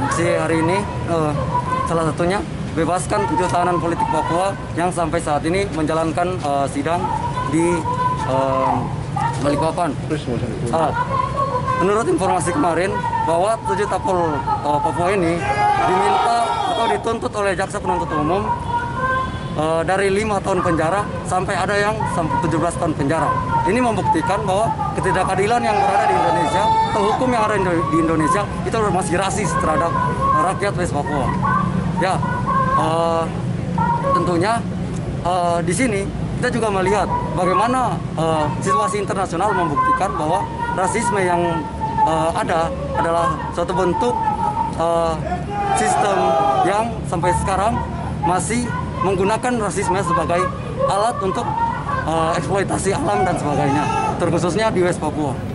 aksi hari ini salah satunya bebaskan 7 tahanan politik Papua yang sampai saat ini menjalankan sidang di Balikpapan. Menurut informasi kemarin bahwa 7 tapol Papua ini diminta atau dituntut oleh jaksa penuntut umum dari 5 tahun penjara sampai ada yang 17 tahun penjara. Ini membuktikan bahwa ketidakadilan yang berada di Indonesia atau hukum yang ada di Indonesia itu masih rasis terhadap rakyat West Papua. Ya, tentunya di sini kita juga melihat bagaimana situasi internasional membuktikan bahwa rasisme yang ada adalah suatu bentuk sistem yang sampai sekarang masih menggunakan rasisme sebagai alat untuk eksploitasi alam dan sebagainya, terkhususnya di West Papua.